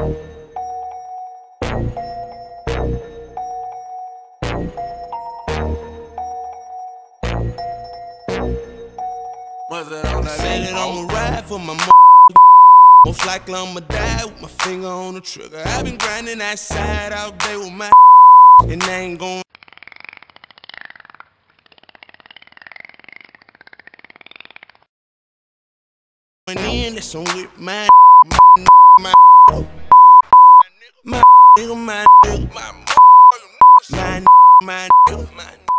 Said that I'ma ride for my most likely I'ma die with my finger on the trigger. I've been grinding that side all day with my and I ain't going in. That's on with my nigga, my nigga, my nigga.